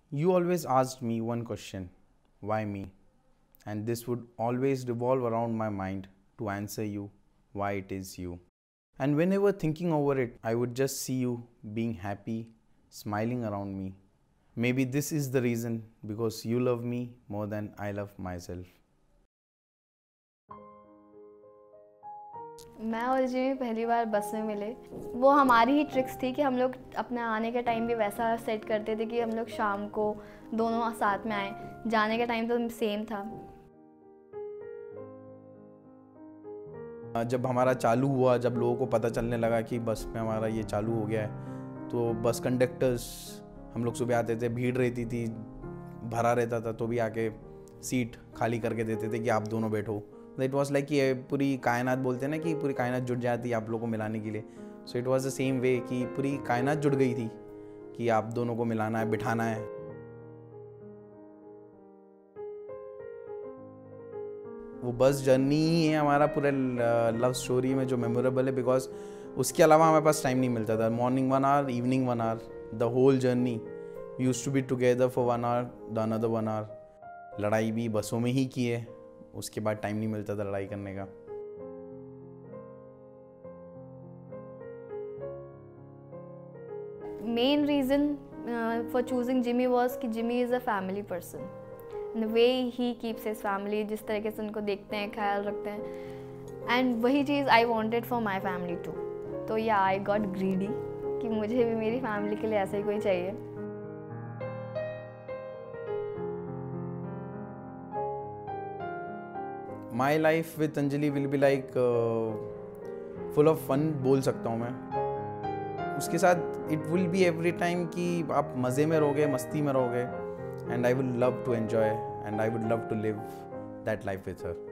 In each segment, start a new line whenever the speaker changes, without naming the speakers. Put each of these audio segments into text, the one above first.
You always asked me one question, why me? And this would always revolve around my mind to answer you why it is you. And whenever thinking over it, I would just see you being happy, smiling around me. Maybe this is the reason, because you love me more than I love myself.
मैं और Jimmy पहली बार बस में मिले। वो हमारी ही tricks थी कि हम लोग अपने आने का टाइम भी वैसा सेट करते थे कि हम लोग शाम को दोनों साथ में आए। जाने का टाइम तो सेम था।
जब हमारा चालू हुआ, जब लोगों को पता चलने लगा कि बस में हमारा ये चालू हो गया है, तो बस कंडक्टर्स, हम लोग सुबह आते थे, भीड़ रहती थी, भरा रहता था, तो भी आके सीट खाली करके देते थे कि आप दोनों बैठो। इट वॉज लाइक कि पूरी कायनात, बोलते हैं ना कि पूरी कायनात जुड़ जाती है आप लोगों को मिलाने के लिए। So it was the same way कि पूरी कायनात जुड़ गई थी कि आप दोनों को मिलाना है, बिठाना है। वो बस जर्नी ही है हमारा पूरे लव स्टोरी में जो मेमोरेबल है, बिकॉज उसके अलावा हमारे पास टाइम नहीं मिलता था। Morning 1 hour, evening 1 hour, the whole journey we used to be together for 1 hour, the another 1 hour. लड़ाई भी बसों में ही की है, उसके बाद टाइम नहीं मिलता था लड़ाई करने का।
Main reason for choosing Jimmy was कि Jimmy is a family person. The way he keeps his family, जिस तरीके से उनको देखते हैं, ख्याल रखते हैं, एंड वही चीज़ I wanted for my family too. तो या आई गॉट ग्रीडी कि मुझे भी मेरी फैमिली के लिए ऐसा ही कोई चाहिए।
My life with Anjali will be like full of fun, बोल सकता हूँ मैं। उसके साथ it will be every time कि आप मज़े में रहोगे, मस्ती में रहोगे, and I will love to enjoy and I would love to live that life with her.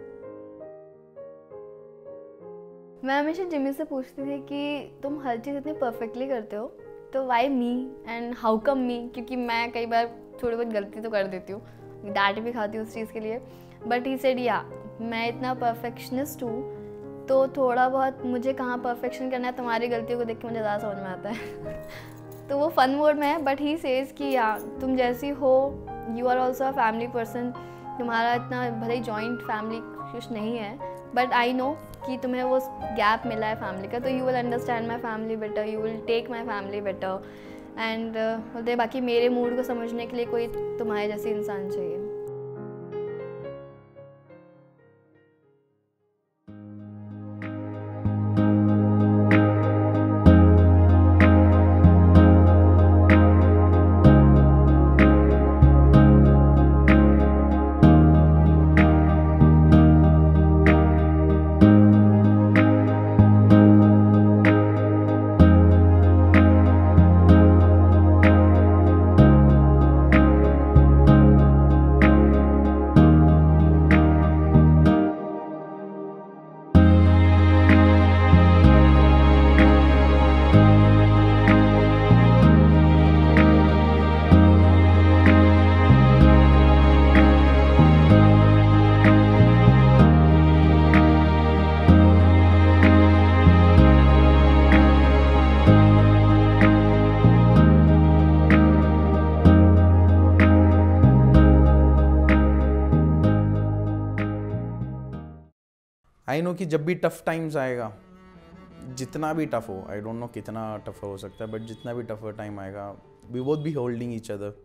मैं हमेशा जिमी से पूछती थी कि तुम हर चीज़ इतनी परफेक्टली करते हो, तो why me and how come me? क्योंकि मैं कई बार थोड़ी बहुत गलती तो कर देती हूँ, डांट भी खाती हूँ उस चीज़ के लिए। बट ही सेड या मैं इतना परफेक्शनिस्ट हूँ, तो थोड़ा बहुत मुझे कहाँ परफेक्शन करना है, तुम्हारी गलतियों को देख के मुझे ज़्यादा समझ में आता है। तो वो फन मोड में है, बट ही सेज कि या तुम जैसी हो, you are also a family person. तुम्हारा इतना भले ही जॉइंट फैमिली कुछ नहीं है, बट आई नो कि तुम्हें वो गैप मिला है फैमिली का, तो you will understand my family better, you will take my family better. And बोलते बाकी मेरे मूड को समझने के लिए कोई तुम्हारे जैसी इंसान चाहिए।
आई नो कि जब भी टफ टाइम्स आएगा, जितना भी टफ हो, आई डोंट नो कितना टफ हो सकता है, बट जितना भी टफ टाइम आएगा, we both be holding each other.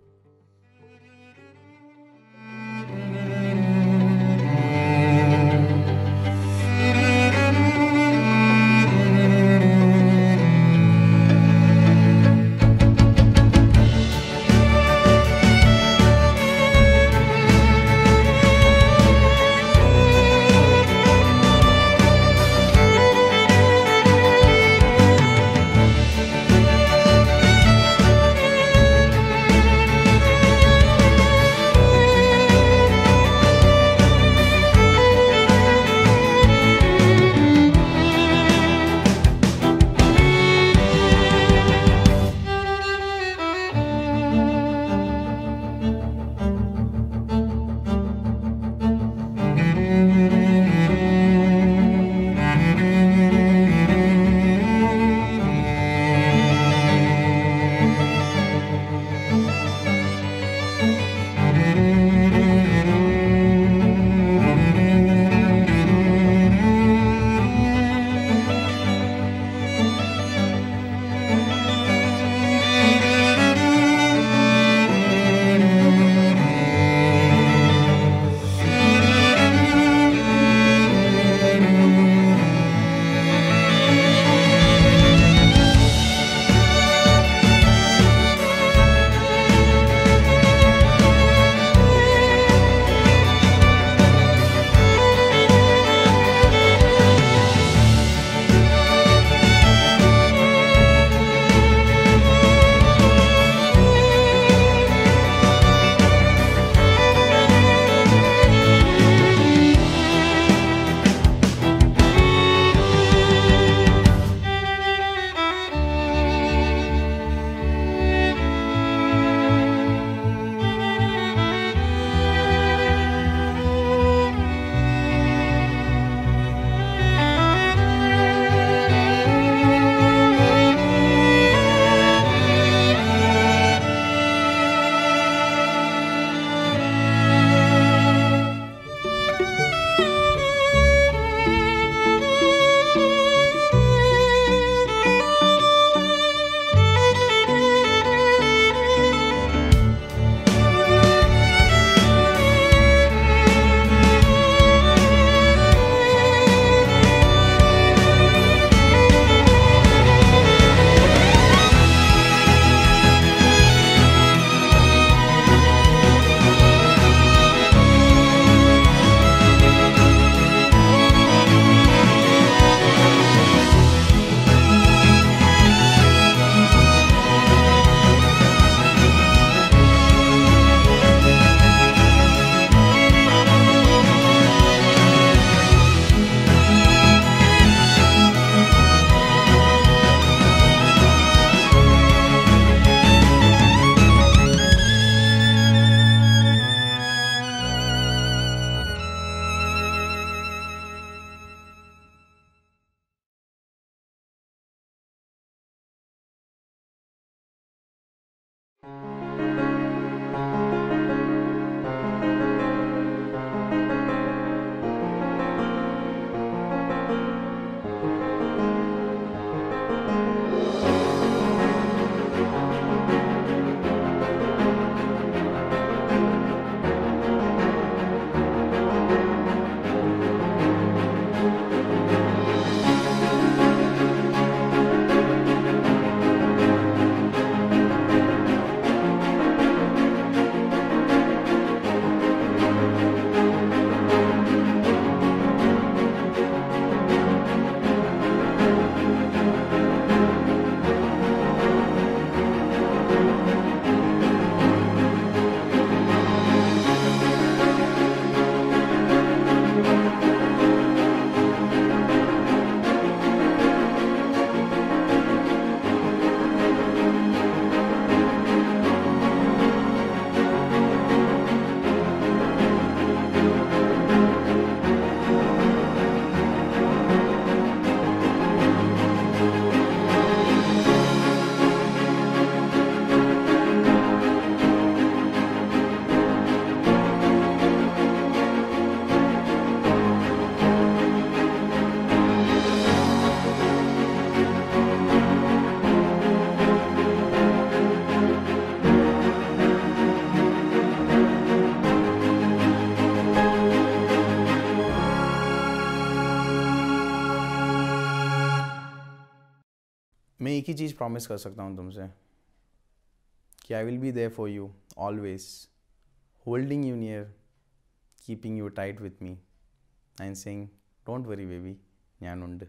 एक ही चीज़ प्रॉमिस कर सकता हूँ तुमसे कि I will be there for you always, holding you near, keeping you tight with me and saying don't worry baby, ഞാനുണ്ട്.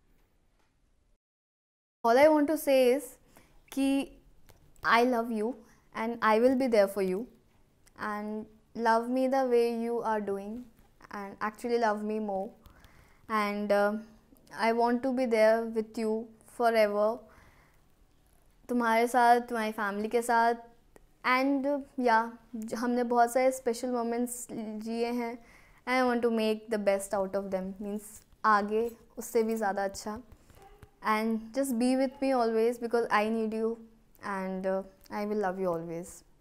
All I want to say is कि I love you and I will be there for you, and love me the way you are doing, and actually love me more, and I want to be there with you forever, तुम्हारे साथ, तुम्हारी family के साथ. And या हमने बहुत सारे special moments जिए हैं, I want to make the best out of them, means आगे उससे भी ज़्यादा अच्छा. And just be with me always because I need you, and I will love you always.